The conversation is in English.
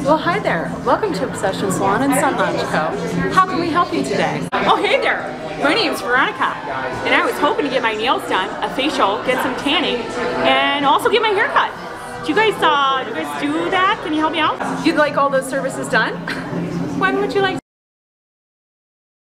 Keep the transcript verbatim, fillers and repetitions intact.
Well, hi there. Welcome to Obsession Salon and Sun Lounge Co. How can we help you today? Oh, hey there. My name's Veronica, and I was hoping to get my nails done, a facial, get some tanning, and also get my hair cut. Do you guys, uh, do you guys do that? Can you help me out? You'd like all those services done? When would you like